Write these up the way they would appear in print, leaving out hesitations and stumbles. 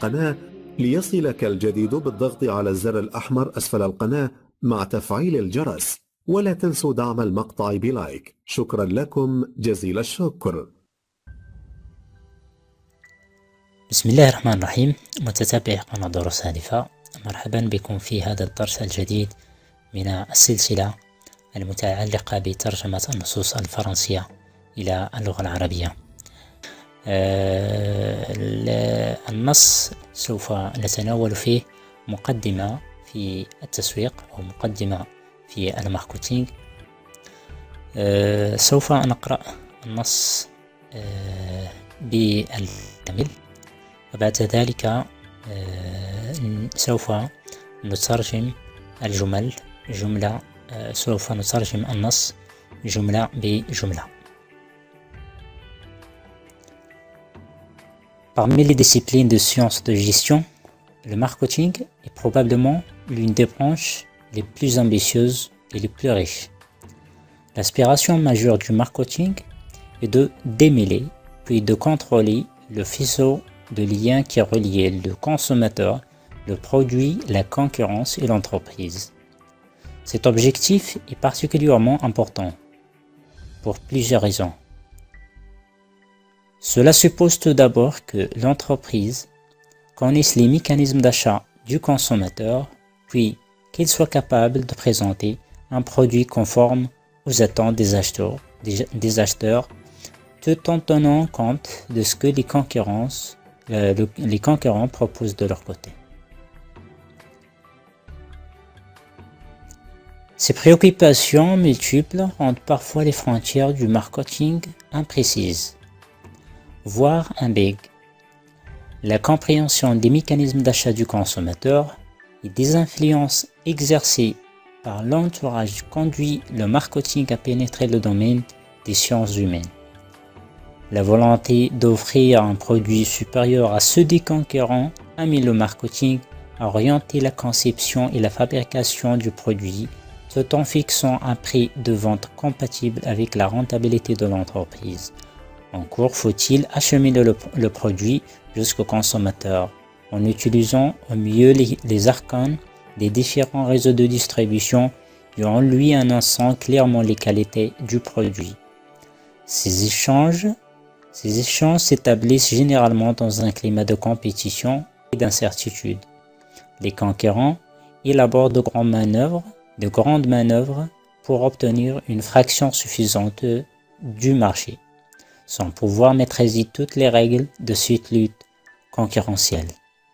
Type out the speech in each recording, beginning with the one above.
القناة. ليصلك الجديد بالضغط على الزر الأحمر أسفل القناة مع تفعيل الجرس، ولا تنسوا دعم المقطع بلايك. شكرا لكم جزيل الشكر. بسم الله الرحمن الرحيم. متتبعي قناة دروس هادفة، مرحبا بكم في هذا الدرس الجديد من السلسلة المتعلقة بترجمة النصوص الفرنسية إلى اللغة العربية. النص سوف نتناول فيه مقدمة في التسويق ومقدمة في الماركتينج. سوف نقرأ النص بالكامل، وبعد ذلك سوف نترجم الجمل سوف نترجم النص جملة بجملة. Parmi les disciplines de sciences de gestion, le marketing est probablement l'une des branches les plus ambitieuses et les plus riches. L'aspiration majeure du marketing est de démêler puis de contrôler le faisceau de liens qui relient le consommateur, le produit, la concurrence et l'entreprise. Cet objectif est particulièrement important pour plusieurs raisons. Cela suppose tout d'abord que l'entreprise connaisse les mécanismes d'achat du consommateur, puis qu'il soit capable de présenter un produit conforme aux attentes des acheteurs, tout en tenant compte de ce que les concurrents proposent de leur côté. Ces préoccupations multiples rendent parfois les frontières du marketing imprécises, voire ambiguës. La compréhension des mécanismes d'achat du consommateur et des influences exercées par l'entourage conduit le marketing à pénétrer le domaine des sciences humaines. La volonté d'offrir un produit supérieur à ceux des concurrents amène le marketing à orienter la conception et la fabrication du produit tout en fixant un prix de vente compatible avec la rentabilité de l'entreprise. Encore faut-il acheminer le produit jusqu'au consommateur en utilisant au mieux les arcanes des différents réseaux de distribution et en lui annonçant clairement les qualités du produit. Ces échanges s'établissent généralement dans un climat de compétition et d'incertitude. Les concurrents élaborent de grandes manœuvres pour obtenir une fraction suffisante du marché, sans pouvoir maîtriser toutes les règles de cette lutte concurrentielle.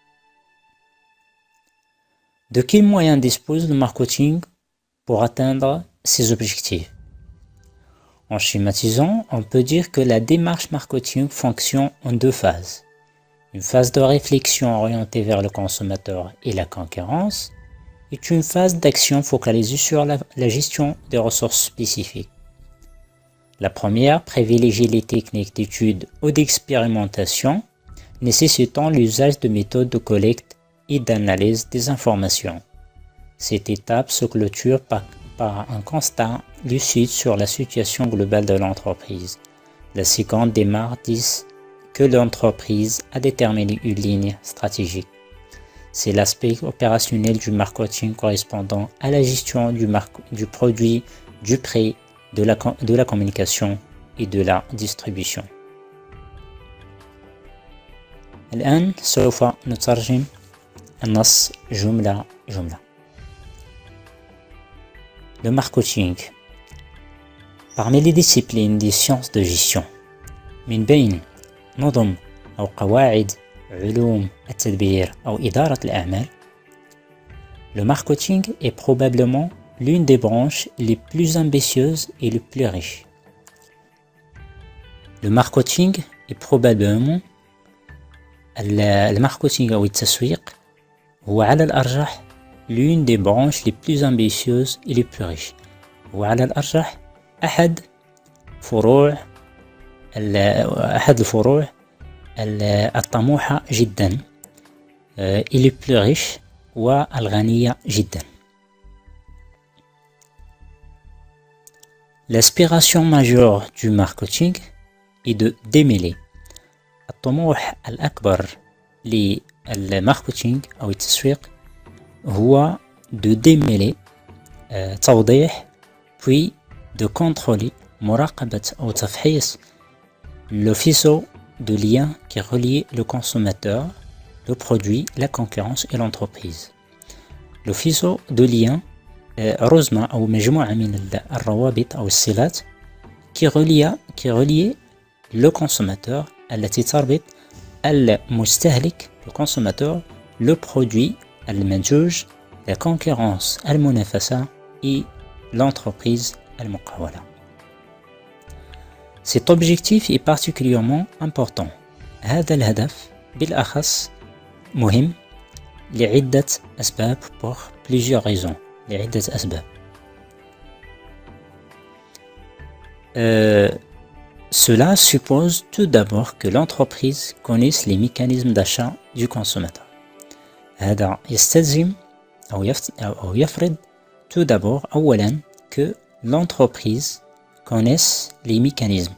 De quels moyens dispose le marketing pour atteindre ses objectifs? En schématisant, on peut dire que la démarche marketing fonctionne en deux phases. Une phase de réflexion orientée vers le consommateur et la concurrence, et une phase d'action focalisée sur la gestion des ressources spécifiques. La première privilégie les techniques d'étude ou d'expérimentation, nécessitant l'usage de méthodes de collecte et d'analyse des informations. Cette étape se clôture par un constat lucide sur la situation globale de l'entreprise. La seconde démarche dit que l'entreprise a déterminé une ligne stratégique. C'est l'aspect opérationnel du marketing correspondant à la gestion du produit, du prix, de la communication et de la distribution. الآن سوف نترجم النص جملة جملة. Le marketing. Parmi les disciplines des sciences de gestion، من بين نظم أو قواعد علوم التدبير أو إدارة الأعمال، le marketing est probablement l'une des branches les plus ambitieuses et les plus riches. Le marketing est probablement الماركتينغ أو التسويق هو على الأرجح l'une des branches les plus ambitieuses et les plus riches. هو على الأرجح أحد الفروع الطموحة جدا et les plus riches والغنية جدا. L'aspiration majeure du marketing est de démêler الطموح الأكبر الماركتينغ أو التسويق هو de démêler توضيح puis de contrôler مراقبة أو تفحيص le faisceau de liens qui relie le consommateur, le produit, la concurrence et l'entreprise. Le faisceau de liens رزمة أو مجموعة من الروابط أو الصلات qui relie le consommateur التي تربط المستهلك le consommateur, le produit المنتوج, la concurrence المنافسة et l'entreprise المقاولة. Cet objectif est particulièrement important. هذا الهدف بالأخص مهم لعدة أسباب pour plusieurs raisons. لعدة أسباب. Cela suppose tout d'abord que l'entreprise connaisse les mécanismes d'achat du consommateur. هذا يستلزم أو يفرض tout d'abord أولا que l'entreprise connaisse les mécanismes.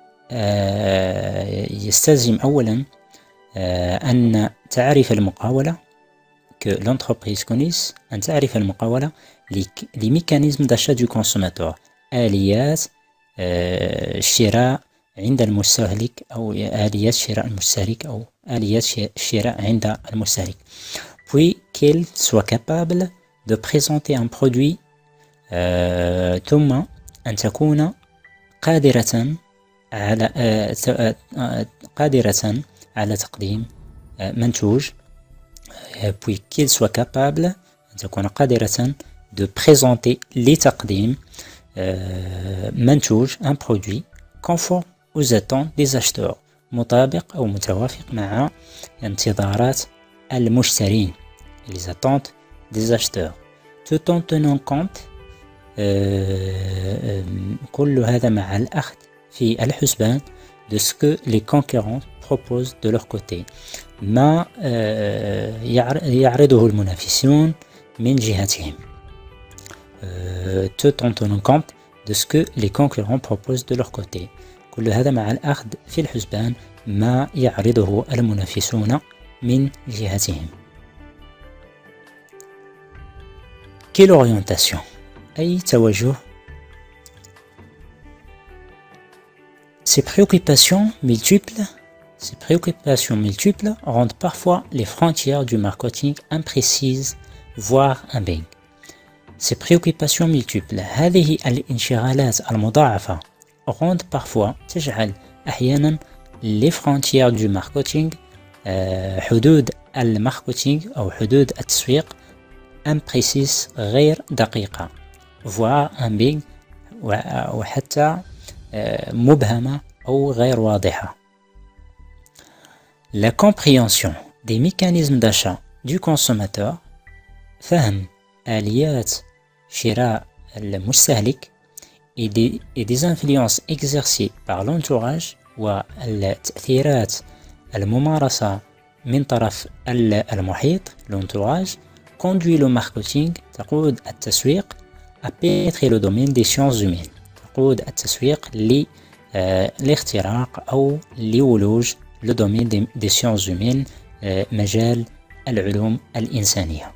يستلزم أولا أن تعرف المقاولة que l'entreprise connaisse أن تعرف المقاولة les mécanismes d'achat du consommateur. آليات الشراء عند المستهلك أو آليات شراء المستهلك أو آليات الشراء عند المستهلك. Puis qu'elle soit capable de présenter un produit ثم أن تكون قادرة على تقديم منتوج. Puis qu'elle soit capable أن تكون قادرة de présenter لتقديم منتوج un produit conforme aux attentes des acheteurs مطابق أو متوافق مع انتظارات المشترين les attentes des acheteurs tout en tenant compte كل هذا مع الأخذ في الحسبان de ce que les concurrents proposent de leur côté ما يعرضه المنافسون من جهتهم tout en tenant compte de ce que les concurrents proposent de leur côté. كل هذا مع الأخذ في الحسبان ما يعرضه المنافسون من جهتهم. Quelle orientation? أي توجه؟ Ces préoccupations multiples rendent parfois les frontières du marketing imprécises, voire ambiguës. Ces préoccupations multiples هذه الانشغالات المضاعفة rendent parfois تجعل أحيانا les frontières du marketing حدود الماركتينغ أو حدود التسويق imprécises غير دقيقة voire ambiguë وحتى مبهمة أو غير واضحة. La compréhension des mécanismes d'achat du consommateur فهم آليات شراء المستهلك et des influences exercées par l'entourage والتأثيرات الممارسة من طرف المحيط l'entourage conduit le marketing تقود التسويق à pénétrer le domaine des sciences humaines تقود التسويق لاختراق أو لولوج le domaine des sciences humaines مجال العلوم الإنسانية.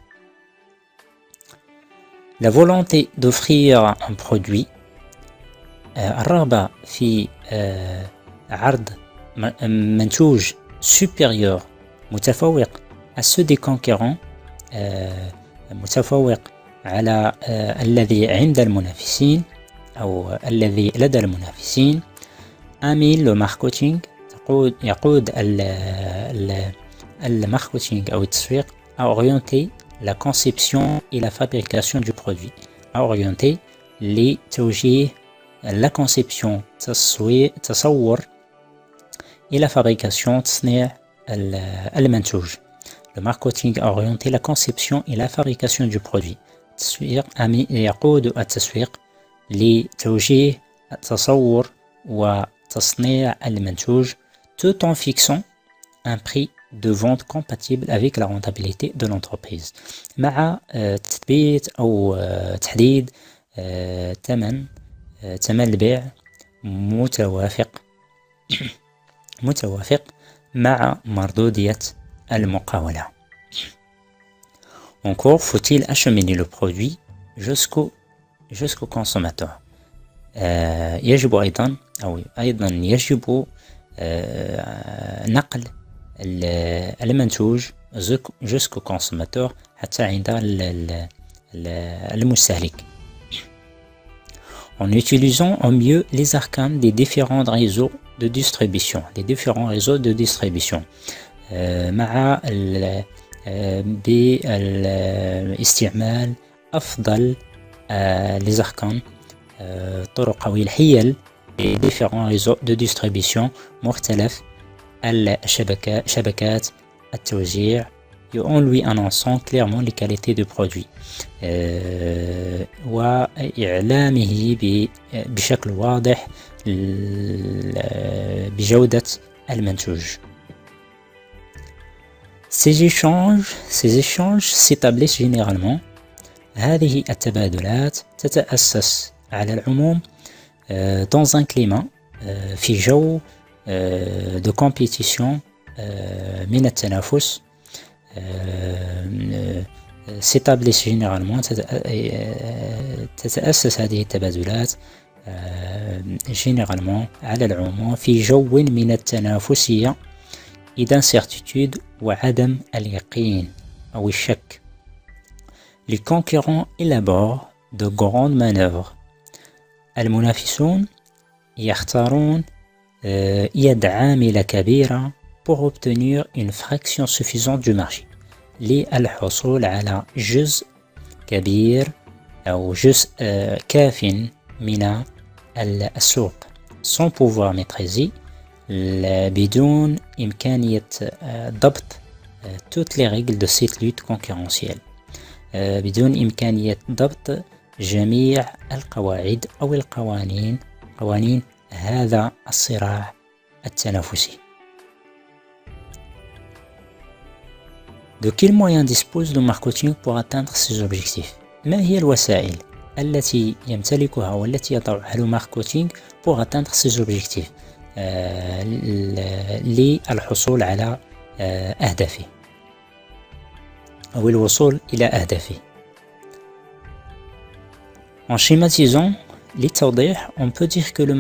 La volonté d'offrir un produit الرغبة في عرض منتوج supérieur متفوق à ceux des concurrents متفوق على الذي عند المنافسين أو الذي لدى المنافسين. أميل لو ماركتينغ يقود الماركتينغ أو التسويق à orienter la conception et la fabrication du produit à orienter لتوجيه la conception تصور et la fabrication تصنيع المنتوج. Le marketing a orienté la conception et la fabrication du produit. التسويق يقود التسويق لتوجيه التصور وتصنيع المنتوج tout en fixant un prix de vente compatible avec la rentabilité de l'entreprise مع تثبيت أو تحديد ثمن البيع متوافق مع مردودية المقاولة. Encore faut-il acheminer le produit jusqu'au consommateur. يجب أيضا يجب نقل المنتوج jusqu'au consommateur حتى عند المستهلك. En utilisant au mieux les arcanes des différents réseaux de distribution, مع باستعمال أفضل les arcanes طرق أو الحيل des différents réseaux de distribution مختلف شبكات التوزيع en lui annonçant clairement les qualités du produit وإعلامه بشكل واضح بجودة المنتوج. Ces échanges s'établissent généralement. هذه التبادلات تتأسس على العموم dans un climat في جو de compétition من التنافس. s'établissent généralement تتأسس هذه التبادلات généralement على العموم في جو من التنافسية d'incertitude وعدم اليقين أو الشك. Les concurrents élaborent de grandes manœuvres. المنافسون يختارون يد عاملة كبيرة pour obtenir une fraction suffisante du marché للحصول على جزء كبير أو جزء كاف من السوق sans pouvoir maîtriser بدون إمكانية ضبط toutes les règles de cette lutte concurrentielle بدون إمكانية ضبط جميع القواعد أو قوانين هذا الصراع التنافسي. De quels moyens dispose le marketing pour atteindre ses objectifs? ما هي الوسائل التي يمتلكها والتي يضعها الماركتينغ pour atteindre ses objectifs للحصول على أهدافه أو الوصول إلى أهدافه. En schématisant للتوضيح, on peut dire que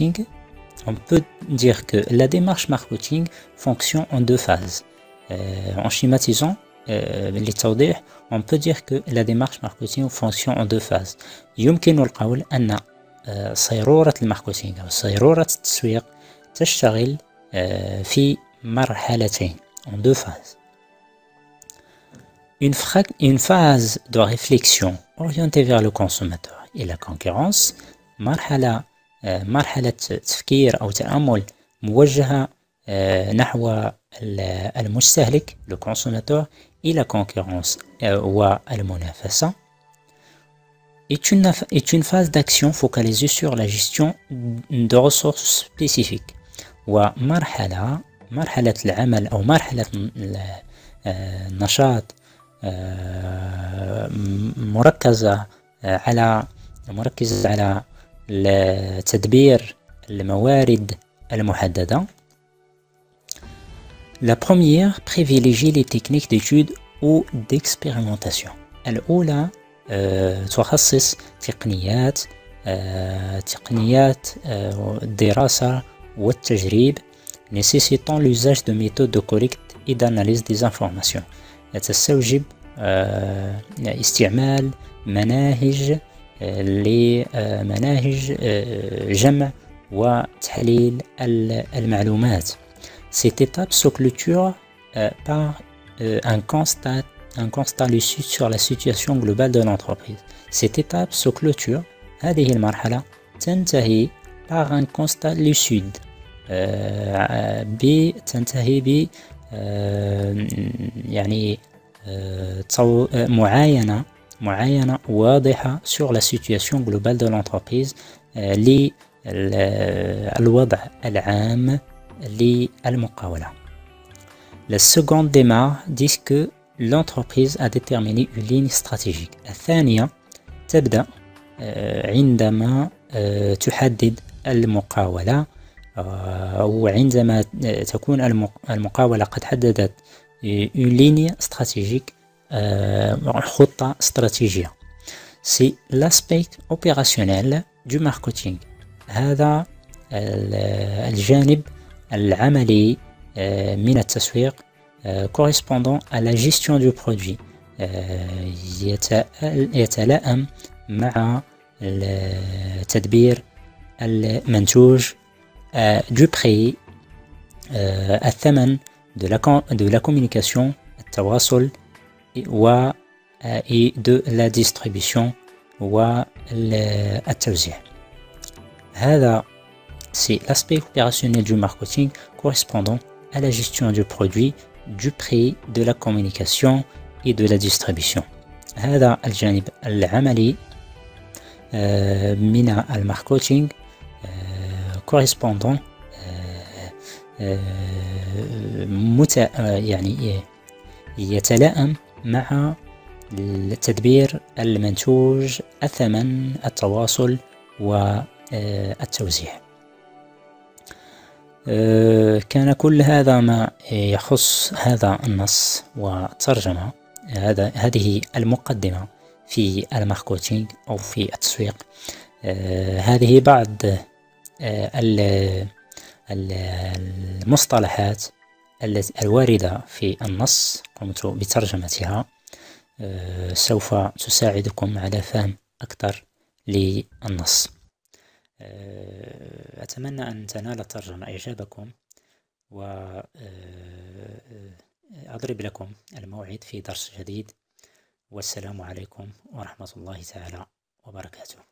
la démarche marketing fonctionne en deux phases. En schématisant للتوضيح, on peut dire que la démarche marketing fonctionne en deux phases. يمكن القول أن صيرورة الماركتينغ أو صيرورة التسويق تشتغل في مرحلتين en deux phases. Une phase de réflexion orientée vers le consommateur et la concurrence, مرحلة تفكير أو تأمل موجهة نحو المستهلك le consommateur et la concurrence والمنافسة est une phase d'action focalisée sur la gestion de ressources spécifiques. ومرحلة العمل أو مرحلة النشاط مركزة على تدبير الموارد المحددة. La première privilégie les techniques d'étude ou d'expérimentation. الأولى تخصص تقنيات الدراسة والتجريب nécessitant l'usage de méthodes de collecte et d'analyse des informations. تستوجب استعمال مناهج جمع وتحليل المعلومات. Cette étape se clôture par un constat lucide sur la situation globale de l'entreprise. Cette étape se clôture, هذه المرحلة تنتهي par un constat lucide تنتهي ب يعني معاينة واضحة sur la situation globale de l'entreprise للوضع العام للمقاولة. La seconde démarre dit que l'entreprise a déterminé une ligne stratégique. الثانية تبدأ عندما تحدد المقاولة أو عندما تكون المقاولة قد حددت une ligne stratégique, خطة استراتيجية. C'est l'aspect opérationnel du marketing. هذا الجانب العملي من التسويق correspondant à la gestion du produit. يتلائم مع تدبير المنتوج du prix, الثمن de la communication, التواصل et de la distribution والتوزيع. هذا c'est l'aspect opérationnel du marketing correspondant à la gestion du produit, du prix, de la communication et de la distribution. هذا الجانب العملي من الماركتينج correspondant يعني يتلائم مع تدبير المنتوج، الثمن، التواصل والتوزيع. كان كل هذا ما يخص هذا النص وترجمة. هذه المقدمة في الماركتينج أو في التسويق. هذه بعض المصطلحات الواردة في النص، قمت بترجمتها، سوف تساعدكم على فهم أكثر للنص. أتمنى أن تنال الترجمة إعجابكم، وأضرب لكم الموعد في درس جديد، والسلام عليكم ورحمة الله تعالى وبركاته.